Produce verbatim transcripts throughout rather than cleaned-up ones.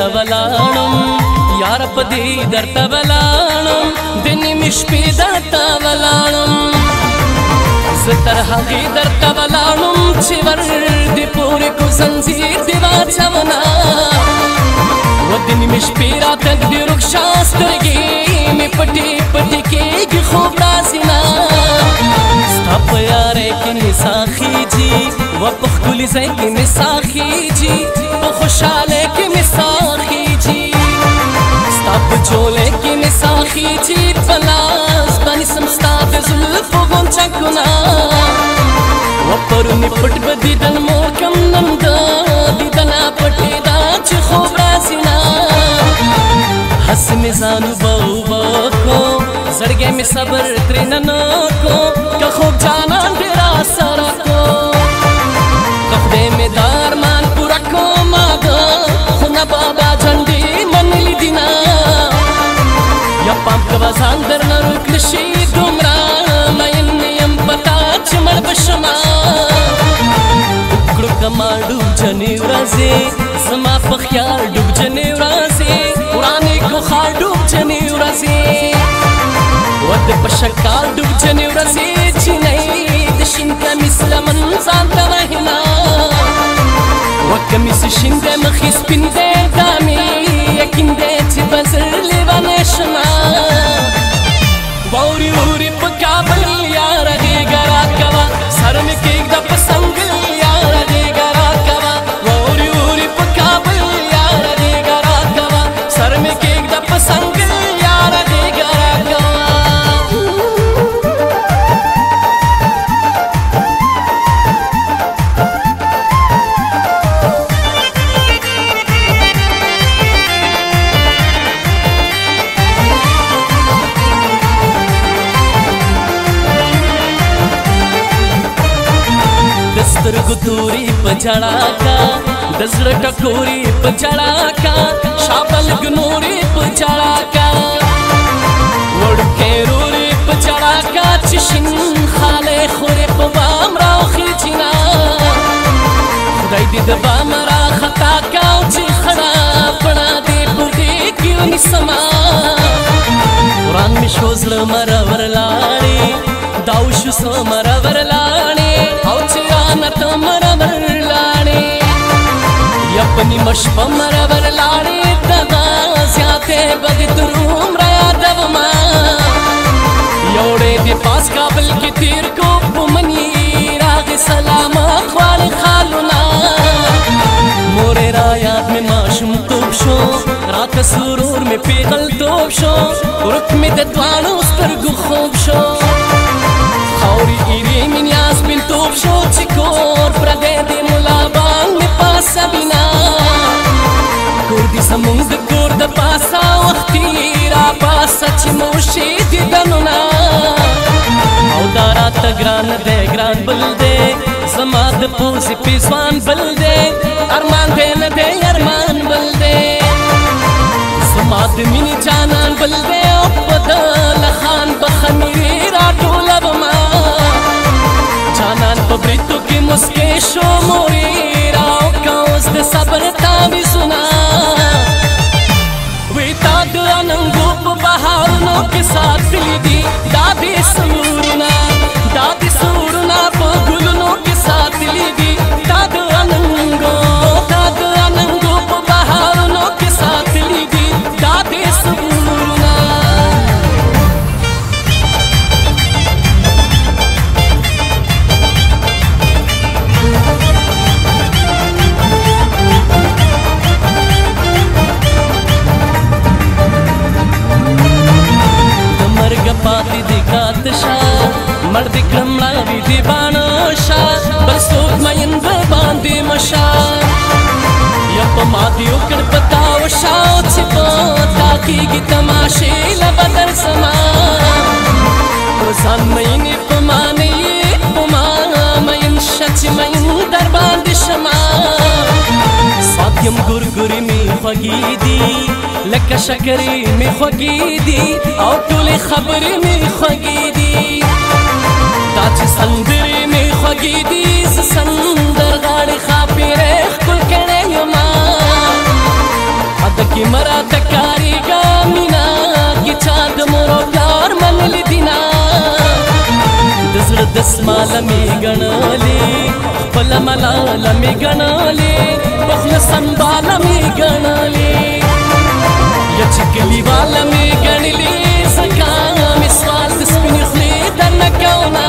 درته ولاړم یار په دې درته ولاړم د نیمې شپې درته ولاړم زه تر هغې درته ولاړم چې ور دې پورې کو زنځیر دې واچومه و د نیمې شپې راته دې رخصا سترګې مې پټې پټې کېږي خوب راځي نه ستا په یارۍ کې مې ساه خیجي و په ښکلي ځای کې مې ساه خیجي په خوشحالۍ کې مې ساه خیجي ستا په جولۍ کې مې ساه خیجي په لاس باندې سم ستا د زلفو غونچکونه و پرونې پټ به دیدن مور کم نن د دیدنه پټېده چې خوب راځي نه هسې مې ځان اوبه اوبه کو زړګی مې صبر ترېنه نه کو که خوب جانان دې راسره کو که خدای مې دا ارمان پوره کومه ده خو نه بابا جنډې منلي دي نه یا پام کوه ځان درنه روک نه شي دومره مین یم په تا چې مړ به شمه وکړو که ما ډوب جنې ورځې زما په خیال ډوب جنې ورځې ورانې کو ښار ډوب جنې ورځې ود په شکال ډوب جنې ورځې چینۍ د شین کمیس لمن ځان ته وهینا و کمیس شین دی مخې سپین دی دا مې یقین دی چې به زر لیونی شمه واوري اوري په کابل یاره غېږه راکوه سر مې کېږده په سنګل یاره غېږه راکوه واوري اوري په کابل یاره غېږه راکوه سر مې کېږده په سنګل یاره غېږه راکوه سترګو توري په جړا کا د زړه ټکوري په جړا کا شابلګ نوري په جړا کا وړکې روري په جړا کا چې شین خاله خوري په بام راخېږي نه خدای دې د بام را خطا کا چې خړه پړه دې په دې کې ونیسمه وران مې شو زړه مرور لاړې دا وشو سو مرور لاړې او چې رانه ته مرور لاړې یا په نیمه شپه مرور لاړې دغه زیاتې به دې تر عمره یادومه یوړې دې پاس کابل کې تېر کو په مني راغې سلامت غواړې خالونه مورې را یاد مې ماشومتوب شو راته سرور مې پیغلتوب شو ورک مې د دواړو سترګو خوب شو خاورې ایرې مې نیاز بېلتوب شو چې کور پردی د ملا بانګ مې پاسوینه کور دې زموږ د کور د پاسه وختي را پاسه چې موشي دیدنونه او دا راته ګران دی ګران بل دی زما د پوزې پیزوان بل دی ارمان دی نه دی ارمان بل دی زما د مینې جانان بل دی او په ده لخان به خمیرې راټولومه جانان په بریتو کې مسکې شو مورې راوکه اوس د صبر تعویضونه وی تا د اننګو په بهارونو کې ساتلي دي دا دې سرورونه دا دې سرورونه په ګلونو کې ساتلي دي دا د اننګو دا د اننګو په بهارونو کې ساتلي دي دا دې سرورونه پاتې دې کاتشا مړ دې کړم مړاوي دې بانشا بل څوک مین به باندې مشا یا په ما دې وکړ پتا وشا چې په تا کېږي تماشې له بدر سما ځان مینې په ما نه یې په ما مین شه چې مین در باندې شما سات یم ګورګورې مې خوږې دي لکه شکرې مې خوږې دي او ټولې خبرې مې خوږې دي دا چې سندرې مې خوږې دي زه سندرغاړې ښاپېرې ښکل کړی یمه د की मरा तकारी गा मीना की चांद मोरो प्यार मन ली दिना दसड़ दस माला में गणाली पला मला में गणाली पखल संबाला में गणाली या चिकली वाला में गणली सका मिसवाल तस्बिन खली दन कौना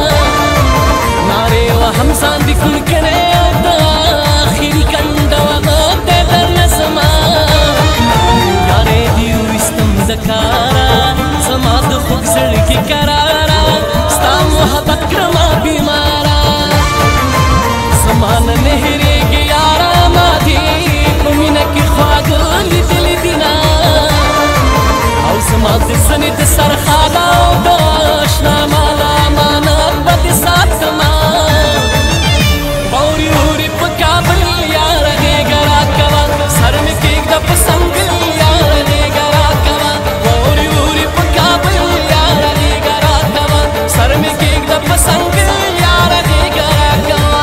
नारे व हम सांदी कुल करे आखिरी कंदा वगत दर नसमा यारे दियो इस्तम दकारा समाद खुद सड़की करारा स्ता मोहब्बत क्रमा बीमारा समान नहरे के यारा माधी कुमिना की ख्वागली दिल दिना और समाद सनित सरखाला दाशना माला माना बद साथ मा बौरी उरी पकाबल यार गे गरा कवा सर में केक दप संग यार गे गरा कवा बौरी उरी पकाबल यार गे गरा कवा सर में केक दप संग यार गे गरा कवा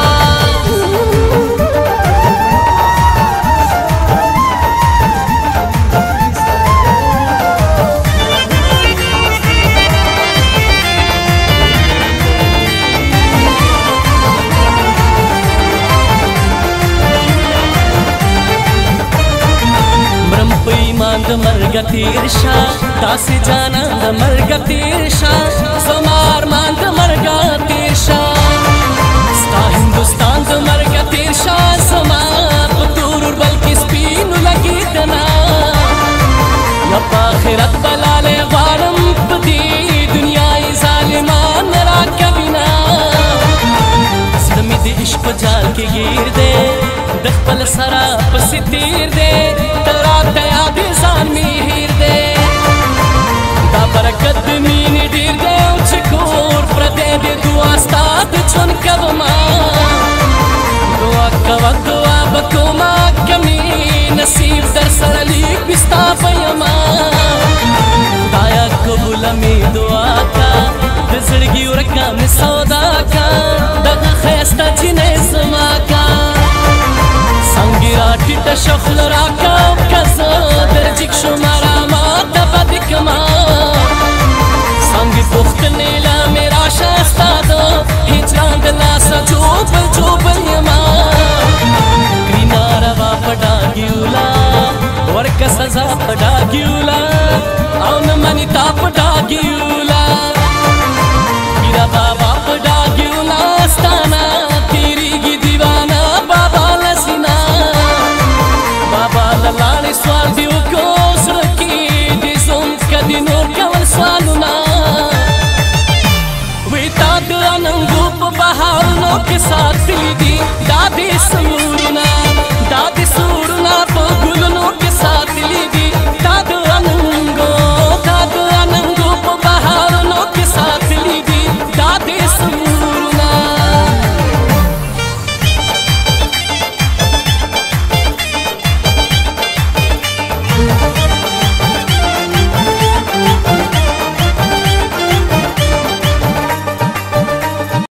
द मरगा तीरशा तासी जाना द मरगा तीरशा समार मान द मरगा तीरशा स्ता हिंदुस्तान द मरगा तीरशा समा पतूर बल्कि स्पीन लगी दना या आखिरत बलाले वारम पदी दुनिया जालिमान रा कबिना समी दे इश्क जाल के गिर दे दखल सरा पसितीर दे तरा दया दे सान मीर दे दा बरकत मीन डीर दे उचकोर प्रदे दे दुआ स्ताद चुन कबमा दुआ कवा दुआ बकुमा कमी नसीब दर सरली पिस्ता पयमा दाया कबूल में दुआ का दजड़गी उरका में सौदा का दगा खैस्ता जिने समा का संगिरा टिटा शखल राका कसा दर्जिक शुमारा मा तबदिक मा संगी पुख्त नीला मेरा शास्ता दो हिजरान दला सा जोब जोब यमा क्रीनारा वा पड़ा गिउला वर्क सजा पड़ा गिउला औन मनी ता पड़ा गिउला गिरा बाबा पड़ा गिउला स्ताना तेरी गी दीवाना बाबा लसीना बाबा ललाने स्वाल दियो को सड़की दिसों का दिनों कवल स्वालुना वे ताद अनंगूप बहारों के साथ दिली दी दादी